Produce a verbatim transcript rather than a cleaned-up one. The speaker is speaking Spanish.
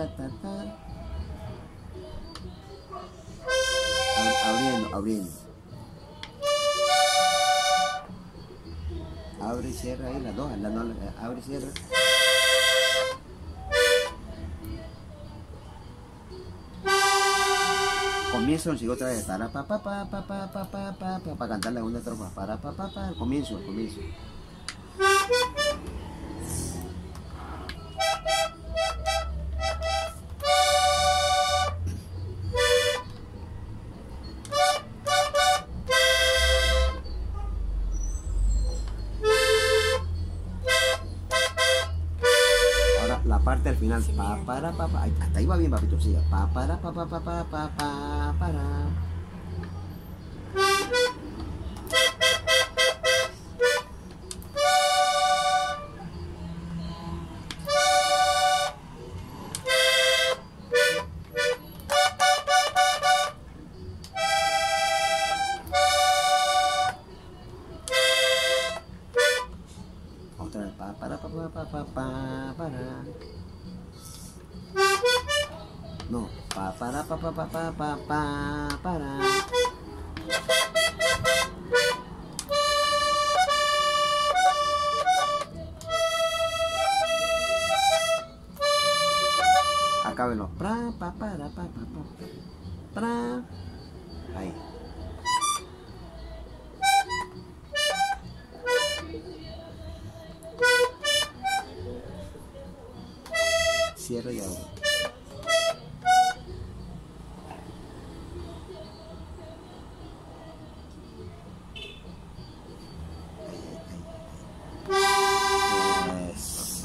Taratata. Abriendo, abriendo. Abre y cierra ahí las dos, las dos, abre y cierra. Comienzo, sigo otra vez. Para pa pa pa pa pa pa pa pa pa para cantar la segunda estrofa. Para pa pa pa. Comienzo, comienzo. La parte al final, pa para pa, pa, hasta ahí va bien, papito, siga. Pa para pa pa pa pa pa pa para. Otra vez, pa para pa pa pa pa pa para. No, pa para pa pa pa pa pa pa para. Acábenlo. Pra pa para pa pa pa. Pra. Ahí. Cierro y abro.